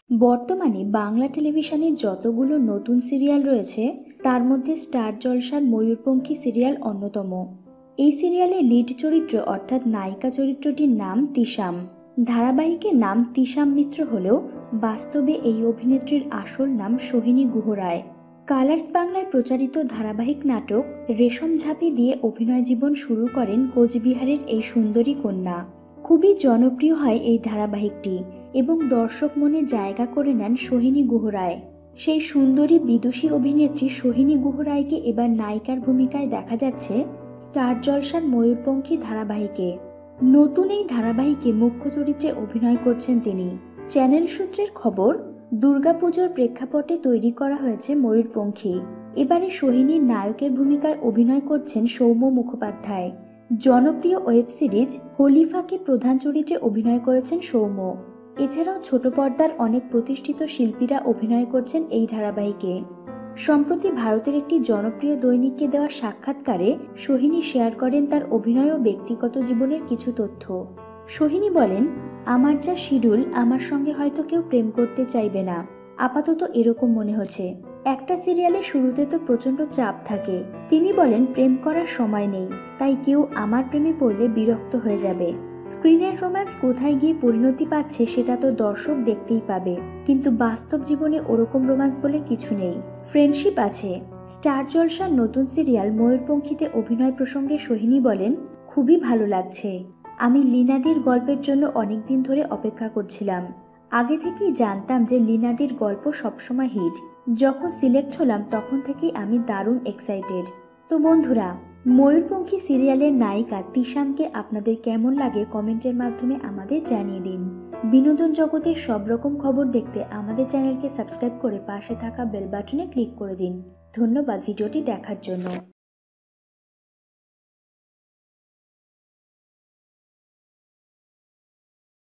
বর্তমানে বাংলা টেলিভিশনের যতগুলো নতুন সিরিয়াল রয়েছে তার মধ্যে স্টার জলসার ময়ূরপঙ্খী সিরিয়াল অন্যতম। এই সিরিয়ালের লিড চরিত্র অর্থাৎ নায়িকা চরিত্রটির নাম তিশাম। ধারাবাহিকের নাম তিশাম মিত্র হলেও বাস্তবে এই অভিনেত্রীর আসল নাম সোহিনী গুহ রায়। কালার্স বাংলায় প্রচারিত ধারাবাহিক নাটক রেশম ঝাঁপি দিয়ে অভিনয় জীবন শুরু করেন কোচবিহারের এই সুন্দরী কন্যা। খুবই জনপ্রিয় হয় এই ধারাবাহিকটি এবং দর্শক মনে জায়গা করে নেন সোহিনী গুহ রায়। সেই সুন্দরী বিদুষী অভিনেত্রী সোহিনী গুহ রায়কে এবার নায়িকার ভূমিকায় দেখা যাচ্ছে স্টার জলসার ময়ূরপঙ্খী ধারাবাহিকে। নতুন এই ধারাবাহিকে মুখ্য চরিত্রে অভিনয় করছেন তিনি। চ্যানেল সূত্রের খবর, দুর্গাপুজোর প্রেক্ষাপটে তৈরি করা হয়েছে ময়ূরপঙ্খী। এবারে সোহিনীর নায়কের ভূমিকায় অভিনয় করছেন সৌম্য মুখোপাধ্যায়। জনপ্রিয় ওয়েব সিরিজ খলিফাকে প্রধান চরিত্রে অভিনয় করেছেন সৌম্য। এছাড়াও ছোট পর্দার অনেক প্রতিষ্ঠিত শিল্পীরা অভিনয় করছেন এই ধারাবাহিকে। সম্প্রতি ভারতের একটি জনপ্রিয় দৈনিককে দেওয়া সাক্ষাৎকারে সোহিনী শেয়ার করেন তার অভিনয় ও ব্যক্তিগত জীবনের কিছু তথ্য। সোহিনী বলেন, আমার যা শিডিউল, আমার সঙ্গে হয়তো কেউ প্রেম করতে চাইবে না, আপাতত এরকম মনে হচ্ছে। একটা সিরিয়ালের শুরুতে তো প্রচন্ড চাপ থাকে। তিনি বলেন, প্রেম করার সময় নেই, তাই কেউ আমার প্রেমে পড়লে বিরক্ত হয়ে যাবে। স্ক্রিনের রোম্যান্স কোথায় গিয়ে পরিণতি পাচ্ছে সেটা তো দর্শক দেখতেই পাবে, কিন্তু বাস্তব জীবনে ওরকম রোম্যান্স বলে কিছু নেই, ফ্রেন্ডশিপ আছে। স্টার জলসার নতুন সিরিয়াল ময়ূরপঙ্খীতে অভিনয় প্রসঙ্গে সোহিনী বলেন, খুবই ভালো লাগছে। আমি লীনাদির গল্পের জন্য অনেকদিন ধরে অপেক্ষা করছিলাম। আগে থেকেই জানতাম যে লীনাদির গল্প সবসময় হিট। যখন সিলেক্ট হলাম তখন থেকেই আমি দারুণ এক্সাইটেড। তো বন্ধুরা, ময়ূরপঙ্খী সিরিয়ালের নায়িকা তিশামকে আপনাদের কেমন লাগে কমেন্টের মাধ্যমে আমাদের জানিয়ে দিন। বিনোদন জগতের সব রকম খবর দেখতে আমাদের চ্যানেলকে সাবস্ক্রাইব করে পাশে থাকা বেল বাটনে ক্লিক করে দিন। ধন্যবাদ ভিডিওটি দেখার জন্য।